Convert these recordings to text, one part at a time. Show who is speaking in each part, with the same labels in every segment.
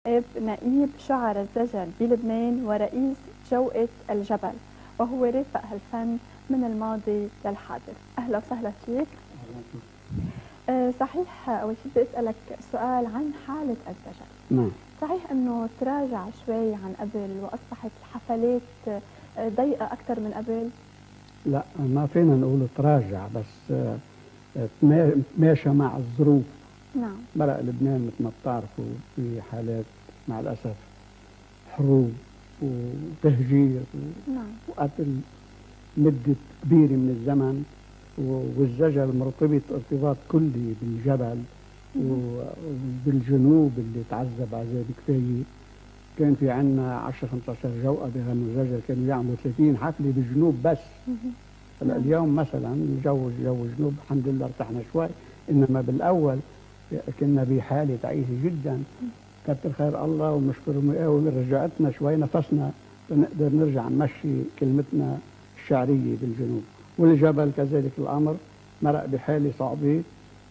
Speaker 1: نقيب شعر الزجل بلبنان ورئيس جوقة الجبل، وهو رافق هالفن من الماضي للحاضر. أهلا وسهلا فيك. صحيح، أول شيء بدي أسألك سؤال عن حالة الزجل.
Speaker 2: نعم.
Speaker 1: صحيح أنه تراجع شوي عن قبل وأصبحت الحفلات ضيقة أكثر من قبل؟
Speaker 2: لا، ما فينا نقول تراجع، بس تماشى مع الظروف.
Speaker 1: نعم.
Speaker 2: مرق لبنان مثل ما بتعرفوا في حالات مع الأسف حروب وتهجير
Speaker 1: نعم.
Speaker 2: وقتل مدة كبيرة من الزمن، والزجل مرتبط ارتباط كلي بالجبل وبالجنوب اللي تعذب عذاب كفاية. كان في عنا 10 15 جوقة بغنوا زجل، كانوا يعملوا 30 حفلة بالجنوب بس. هلا اليوم مثلا جو جنوب الحمد لله ارتحنا شوي، انما بالاول كنا بحالة تعيسة جدا. كتر خير الله ونشكر المقاومة، رجعتنا شوي نفسنا لنقدر نرجع نمشي كلمتنا الشعرية بالجنوب. والجبل كذلك الأمر مرق بحالة صعبة،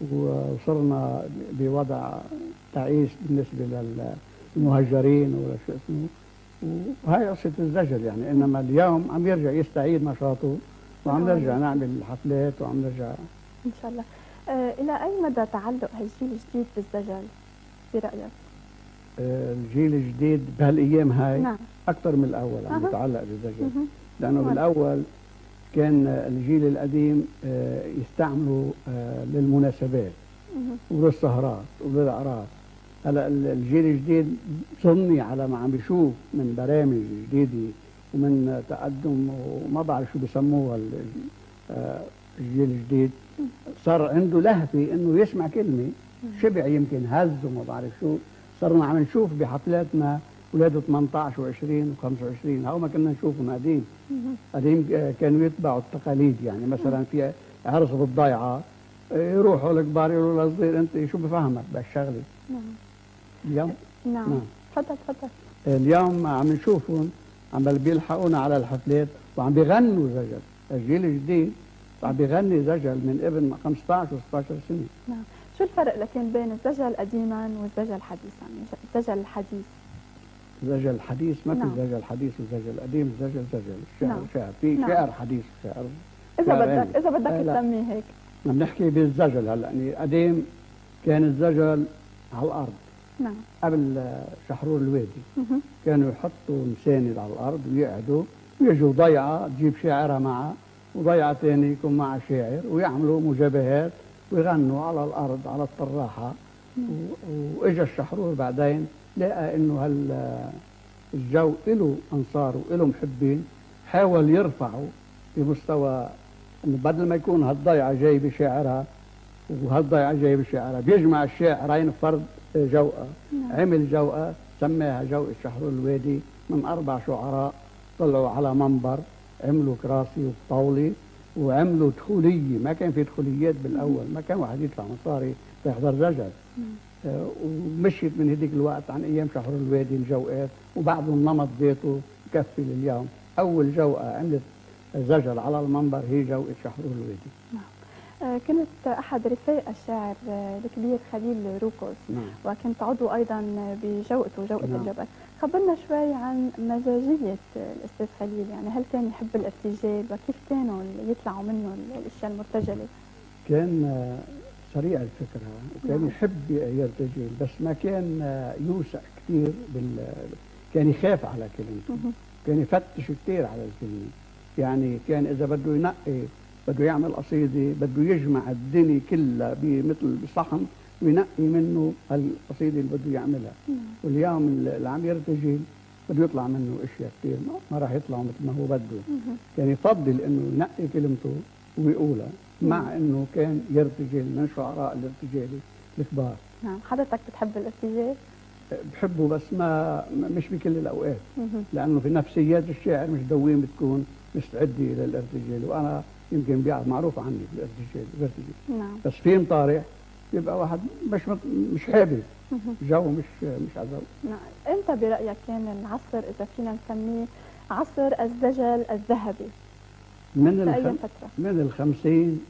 Speaker 2: وصرنا بوضع تعيس بالنسبة للمهجرين ولا شو اسمه. وهي قصة الزجل يعني. إنما اليوم عم يرجع يستعيد نشاطه، وعم نرجع نعمل حفلات وعم نرجع
Speaker 1: إن شاء الله. إلى أي مدى تعلق هالجيل الجديد بالزجل برأيك؟
Speaker 2: الجيل الجديد بهالايام هاي
Speaker 1: نعم.
Speaker 2: اكثر من الاول عم يتعلق بالزجل، لانه بالاول كان الجيل القديم يستعملوا للمناسبات وللسهرات وللاعراس. هلا الجيل الجديد صني على ما عم بيشوف من برامج جديده ومن تقدم، وما بعرف شو بسموها الجيل الجديد، صار عنده لهفه انه يسمع كلمه شبع يمكن هز وما بعرف شو. صرنا عم نشوف بحفلاتنا اولاد 18 و20 و25، هو ما كنا نشوفهم قديم. قديم كانوا يتبعوا التقاليد، يعني مثلا في عرس بالضيعه يروحوا الكبار يقولوا للصغير انت شو بفهمك بهالشغله.
Speaker 1: نعم.
Speaker 2: اليوم
Speaker 1: نعم. تفضل تفضل.
Speaker 2: اليوم عم نشوفهم عم بيلحقونا على الحفلات وعم بيغنوا زجل. الجيل الجديد عم بيغني زجل من ابن 15 و16 سنه.
Speaker 1: نعم. شو الفرق لكن بين الزجل قديما والزجل حديثا؟ الزجل الحديث.
Speaker 2: الزجل الحديث ما في زجل حديث وزجل قديم، زجل الشعر شعر، في شعر حديث وشعر
Speaker 1: اذا بدك تسميه هيك.
Speaker 2: عم نحكي بالزجل هلا. يعني قديم كان الزجل على الارض.
Speaker 1: نعم.
Speaker 2: قبل شحرور الوادي كانوا يحطوا مساند على الارض ويقعدوا، ويجوا ضيعه تجيب شاعرها معها وضيعه ثانيه يكون معها شاعر، ويعملوا مجابهات ويغنوا على الارض على الطراحه. واجا الشحرور بعدين لقى انه الجو له انصار وله محبين، حاول يرفعه بمستوى انه بدل ما يكون هالضيعه جايبه شاعرها وهالضيعه جايبه شاعرها، بيجمع الشاعرين فرد جوقه. عمل جوقه سماها جوقه شحرور الوادي، من 4 شعراء طلعوا على منبر، عملوا كراسي وطاوله وعملوا دخوليه. ما كان في دخوليات بالاول، ما كان واحد يدفع مصاري تحضر زجل. ومشيت من هذيك الوقت عن ايام شحرور الوادي الجوقات، وبعضهم نمط ذاته بكفي لليوم. اول جوقه عملت زجل على المنبر هي جوقه شحرور الوادي.
Speaker 1: نعم. كنت احد رفاق الشاعر الكبير خليل روكوس.
Speaker 2: نعم.
Speaker 1: وكنت عضو ايضا بجوقته جوقه
Speaker 2: نعم.
Speaker 1: الجبل. خبرنا شوي عن مزاجيه الاستاذ خليل، يعني هل كان يحب الارتجال وكيف كانوا يطلعوا منه الاشياء المرتجله؟
Speaker 2: كان سريع الفكره وكان يحب يرتجل، بس ما كان يوسع كثير كان يخاف على كلمته، كان يفتش كثير على الكلمه. يعني كان اذا بده ينقي، بده يعمل قصيده، بده يجمع الدنيا كلها مثل بصحن وينقي منه القصيده اللي بده يعملها. واليوم اللي عم يرتجل بده يطلع منه اشياء كثير ما راح يطلع مثل ما هو بده. كان يفضل انه ينقي كلمته ويقولها، مع انه كان يرتجل من شعراء الارتجالي الكبار.
Speaker 1: نعم. حضرتك بتحب الارتجال؟
Speaker 2: بحبه بس مش بكل الاوقات، لانه في نفسيات الشاعر مش دويم بتكون مستعده للارتجال، وانا يمكن معروف عني بالارتجال.
Speaker 1: نعم.
Speaker 2: بس في مطارح يبقى واحد مش حابب جو، مش عزو.
Speaker 1: نعم. امتى برايك كان العصر، اذا فينا نسميه عصر الزجل الذهبي؟ من فترة؟
Speaker 2: من ال50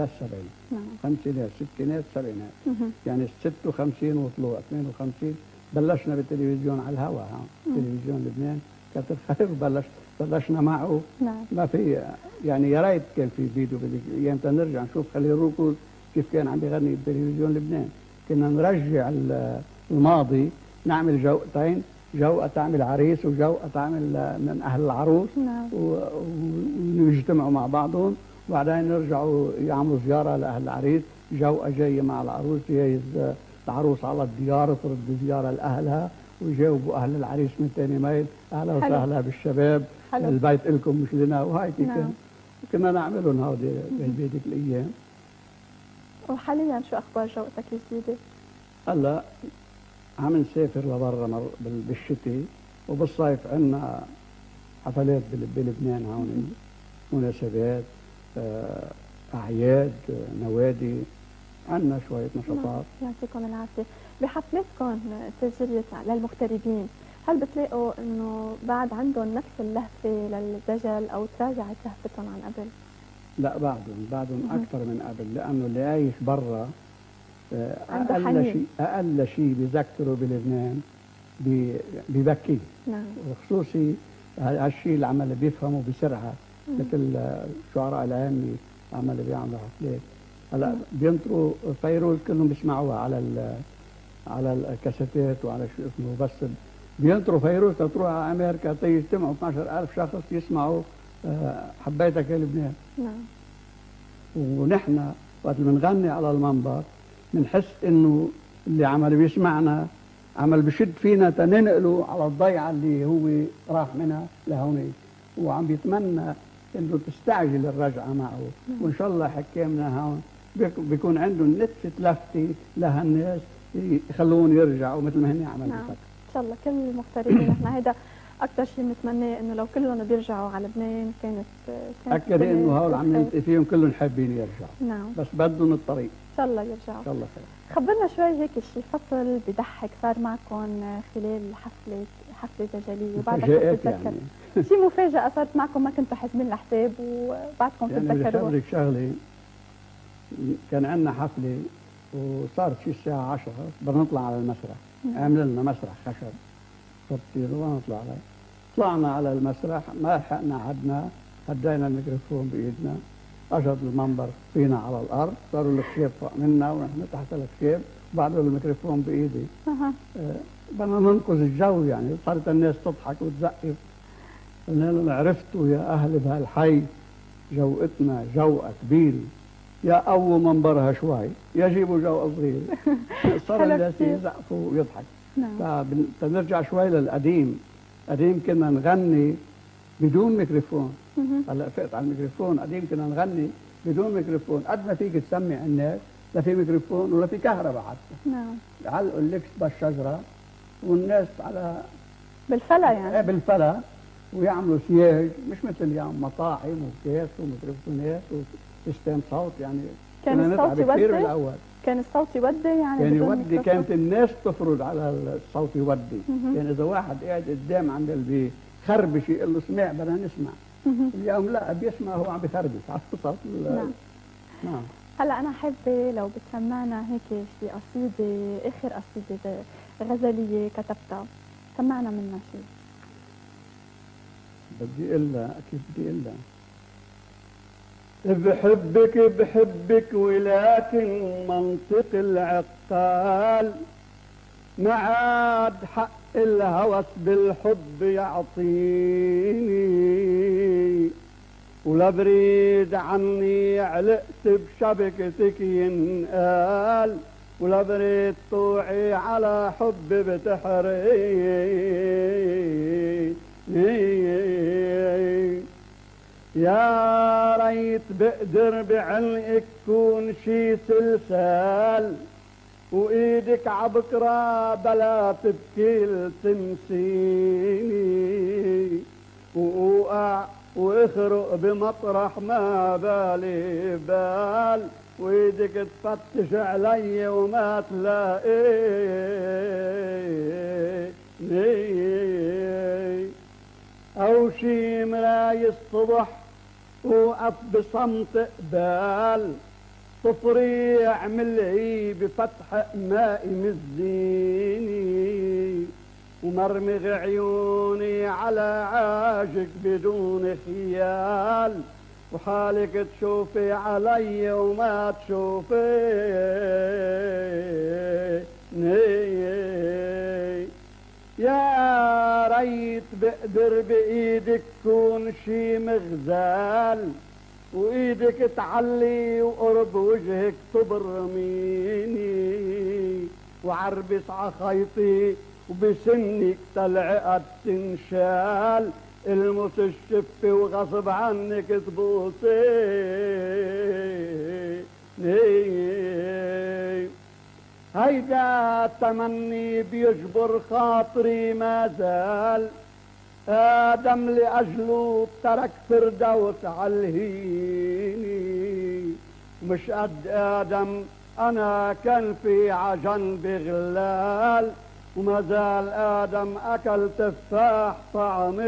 Speaker 2: لل70.
Speaker 1: نعم.
Speaker 2: خمسينات ستينات سبعينات. يعني ال56 وطلوع 52 بلشنا بالتلفزيون على الهواء، تلفزيون لبنان كتر خير. بلشنا معه.
Speaker 1: نعم.
Speaker 2: ما في يعني، يا ريت كان في فيديو بدك ايام نرجع نشوف خليل روكوز كيف كان عم بيغني بتلفزيون لبنان. كنا نرجع الماضي، نعمل جوقتين، جوقة تعمل عريس وجوقة تعمل من أهل العروس.
Speaker 1: نعم.
Speaker 2: ويجتمعوا مع بعضهم، وبعدين يرجعوا يعملوا زيارة لأهل العريس، جوقة جاية مع العروس، جايز العروس على الديار ترد زيارة لأهلها، ويجاوبوا أهل العريس من ثاني ميل أهلا وسهلا بالشباب، البيت إلكم مش لنا، وهيك
Speaker 1: نعم.
Speaker 2: كنا نعملهم هودي بهديك الأيام.
Speaker 1: وحاليا شو أخبار جوقتك الجديدة؟
Speaker 2: هلا عم نسافر لبرا بالشتاء، وبالصيف عندنا حفلات بلبنان هون، مناسبات، أعياد، نوادي، عندنا شوية نشاطات.
Speaker 1: يعطيكم العافية. بحفلاتكم التسجيلية للمغتربين، هل بتلاقوا إنه بعد عندهم نفس اللهفة للدجل أو تراجعت لهفتهم عن قبل؟
Speaker 2: لا، بعدهم أكثر من قبل، لأنه اللي عايش برا أقل شيء بذكره بلبنان ببكي.
Speaker 1: نعم.
Speaker 2: وخصوصي هالشيء اللي عمل بيفهموا بسرعة، مثل الشعراء العامي عمل بيعملوا حفلات. هلا بينطروا فيروز كلهم بيسمعوها على الكاسيتات وعلى شو اسمه، بس بينطروا فيروز تروح على امريكا تيجتمعوا 12,000 شخص يسمعوا حبيتك يا لبنان.
Speaker 1: نعم.
Speaker 2: ونحن وقت بنغني على المنبر بنحس انه اللي عمل بيسمعنا عمل بشد فينا تننقله على الضيعه اللي هو راح منها لهونيك، وعم بيتمنى انه تستعجل الرجعه معه. وان شاء الله حكامنا هون بيكون عندهم نتفه لفته لهالناس يخلون يرجعوا مثل ما هن عملوا.
Speaker 1: نعم. ان شاء الله كل المغتربين نحن هيدا اكثر شيء بنتمناه، انه لو كلهم بيرجعوا على لبنان كانت
Speaker 2: اكد انه هول عم نلتقي فيهم كلهم حابين يرجعوا.
Speaker 1: نعم.
Speaker 2: بس بدهم الطريق.
Speaker 1: ان شاء الله يرجعوا.
Speaker 2: ان شاء الله خير.
Speaker 1: خبرنا شوي هيك شيء فصل بضحك صار معكم خلال حفله دجليه وبعدها
Speaker 2: مفاجآت يعني.
Speaker 1: شيء مفاجأة صارت معكم ما كنتوا حاسبين الحساب وبعدكم
Speaker 2: يعني
Speaker 1: تتذكروها.
Speaker 2: بدي شغله، كان عندنا حفله وصارت شي الساعه 10 بدنا نطلع على المسرح. عملوا لنا مسرح خشب صرتير ونطلع عليه. طلعنا على المسرح ما لحقنا عدنا، هدينا الميكروفون بايدنا، اجت المنبر فينا على الارض، صاروا الخشاب فوق منا ونحن تحت الخشاب، وبعده الميكروفون بايدي. بدنا ننقذ الجو يعني، صارت الناس تضحك وتزقف. قلنا لهم عرفتوا يا اهل بهالحي جوقتنا جوقة كبير، يا قووا منبرها شوي يا جيبوا جوقة صغير. صار الناس يزقفوا ويضحك.
Speaker 1: نعم.
Speaker 2: فنرجع شوي للقديم. قديم كنا نغني بدون ميكروفون. هلا فقت على الميكروفون. قديم كنا نغني بدون ميكروفون، قد ما فيك تسمع الناس، لا في ميكروفون ولا في كهرباء حتى.
Speaker 1: نعم.
Speaker 2: علقوا اللكس بالشجره والناس على
Speaker 1: بالفلا يعني.
Speaker 2: بالفلا، ويعملوا سياج مش مثل اليوم مطاعم وكاس وميكروفونات وسيستم صوت يعني.
Speaker 1: كان الصوت يودي
Speaker 2: بالاول.
Speaker 1: كان الصوت يودي يعني.
Speaker 2: كان يودي، كانت الناس تفرض على الصوت يودي. يعني اذا واحد قاعد قدام عند اللي بيخربش يقول له سمع بدنا نسمع. اليوم لا، بيسمع هو عم بيخربش على الصوت.
Speaker 1: نعم.
Speaker 2: نعم.
Speaker 1: هلا انا حابه لو بتسمعنا هيك شي قصيده، اخر قصيده غزليه كتبتها، سمعنا منها شيء.
Speaker 2: بدي اقول لها، اكيد بدي اقول لها بحبك بحبك ولكن منطق العقال ما عاد حق الهوس بالحب يعطيني، ولا بريد عني علقت بشبكتك ينقال، ولا بريد طوعي على حب بتحرقني. يا ريت بقدر بعلقك كون شي سلسال، وايدك عبكرة بلا تبكي تنسيني، واوقع واخرق بمطرح ما بالي بال، وايدك تفتش علي وما تلاقيني، او شي مراي الصبح وقف بصمت قبال، تفريع ملعي بفتح ماء مزيني. ومرمغ عيوني على عاشق بدون خيال، وحالك تشوفي علي وما تشوفي يا ريت بقدر بإيدك كون شي مغزال، وإيدك تعلي وقرب وجهك تبرميني، وعربس عخيطي وبسنك تلعقد تنشال، المس الشفة وغصب عنك تبوسي. هيدا التمني بيجبر خاطري ما زال، آدم لأجله ترك فردوس عالهيني، مش قد آدم أنا كان في عجنبي غلال، وما زال آدم أكل تفاح طعمي.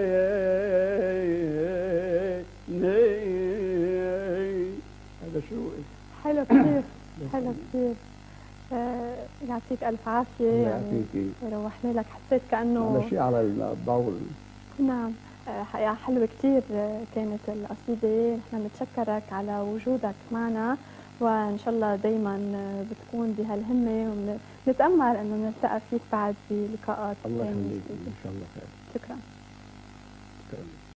Speaker 2: هذا شو
Speaker 1: حلو كثير، حلو كثير. يعطيك ألف عافية. يعني روحنا لك، حسيت كأنه
Speaker 2: على شيء على الضوء.
Speaker 1: نعم، حقيقة حلوة كثير كانت القصيدة. نحن بنتشكرك على وجودك معنا، وإن شاء الله دايما بتكون بهالهمة، ونتأمل إنه نلتقى فيك بعد بلقاءات
Speaker 2: الله يخليك، إن شاء الله خير.
Speaker 1: شكرا.
Speaker 2: شكرا.